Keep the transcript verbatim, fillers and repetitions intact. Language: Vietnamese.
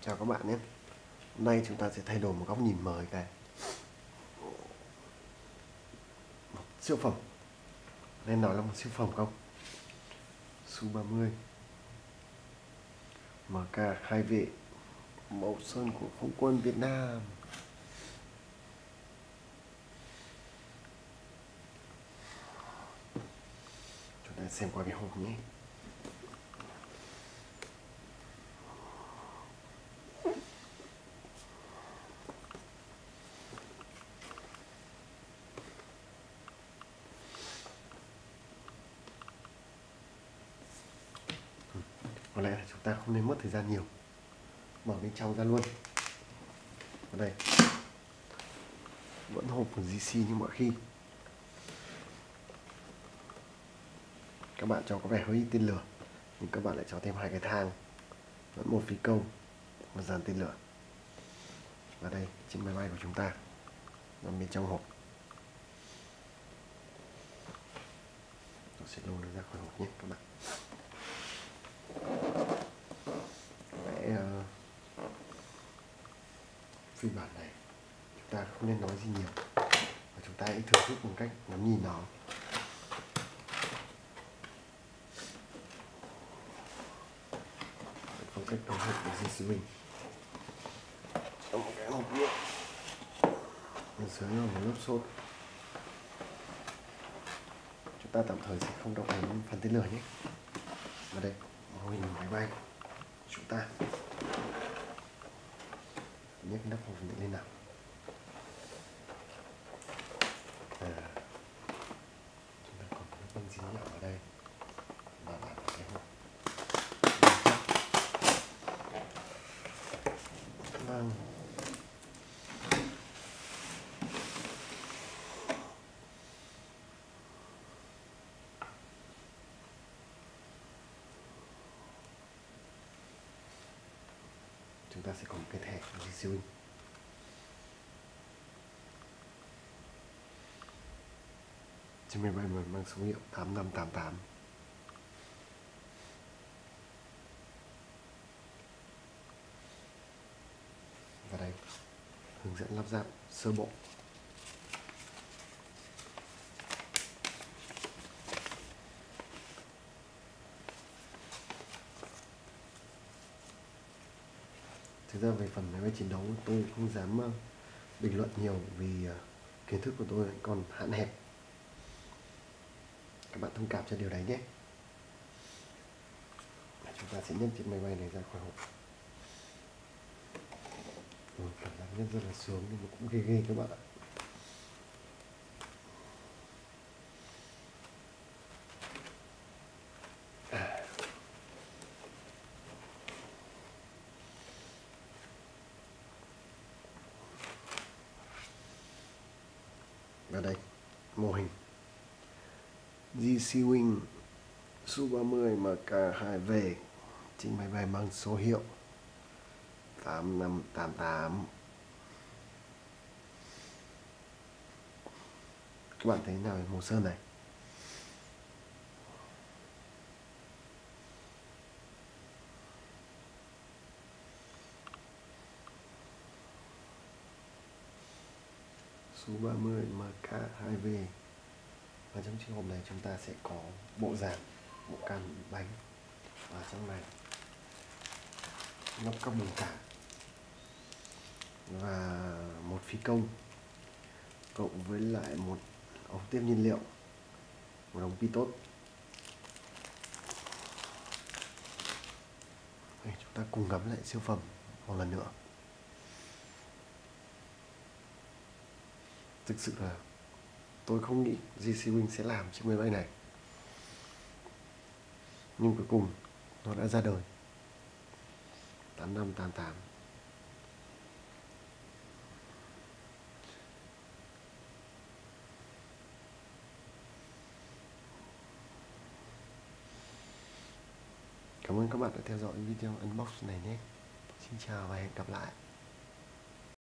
Chào các bạn nhé. Hôm nay chúng ta sẽ thay đổi một góc nhìn mới cái một siêu phẩm, nên nói là một siêu phẩm không? Su ba mươi em ca hai V màu sơn của Không quân Việt Nam. Chúng ta xem qua cái hộp nhé. Có lẽ là chúng ta không nên mất thời gian nhiều, mở bên trong ra luôn. Ở đây vẫn hộp của giê xê như mọi khi. Các bạn cho có vẻ hơi ít tên lửa, nhưng các bạn lại cho thêm hai cái thang, vẫn một phi công, một dàn tên lửa. Và đây chiếc máy bay của chúng ta nằm bên trong hộp. Tôi sẽ lôi nó ra khỏi hộp nhé các bạn. Vẽ uh, phiên bản này chúng ta không nên nói gì nhiều, và chúng ta hãy thưởng thức một cách ngắm nhìn nó. Phong cách đóng hộp của giê xê Wing trong một cái hộp nhựa, bên dưới là một lớp xốp. Chúng ta tạm thời sẽ không động đến phần tên lửa nhé. Và đây mô hình máy bay chúng ta, nhấc nắp hộp lên nào. À, chúng ta còn có băng dính nhỏ ở đây và lại cái hộp. Vâng. Chúng ta sẽ có một cái thẻ giê xê Wing. Chiếc máy bay mang số hiệu tám năm tám tám. Và đây hướng dẫn lắp ráp sơ bộ. Thực ra về phần máy bay chiến đấu tôi không dám bình luận nhiều, vì kiến thức của tôi còn hạn hẹp. Các bạn thông cảm cho điều đấy nhé. Chúng ta sẽ nhấc chiếc máy bay này ra khỏi hộp. Ừ, cảm giác nhấc rất là sướng nhưng mà cũng ghê ghê các bạn ạ. À. Và đây mô hình giê xê Wing Su ba mươi em ca hai V, chiếc máy bay mang số hiệu tám năm tám tám. Các bạn thấy nào về màu sơn này? Su ba mươi em ca hai V. Và trong chiếc hộp này chúng ta sẽ có bộ dàn, bộ can bánh, và trong này lắp các buồng cảng và một phi công, cộng với lại một ống tiếp nhiên liệu, một ống pitot. Đây, chúng ta cùng ngắm lại siêu phẩm một lần nữa. Thực sự là tôi không nghĩ giê xê Wing sẽ làm chiếc máy bay này, nhưng cuối cùng nó đã ra đời. Tám năm tám tám. Cảm ơn các bạn đã theo dõi video unbox này nhé. Xin chào và hẹn gặp lại.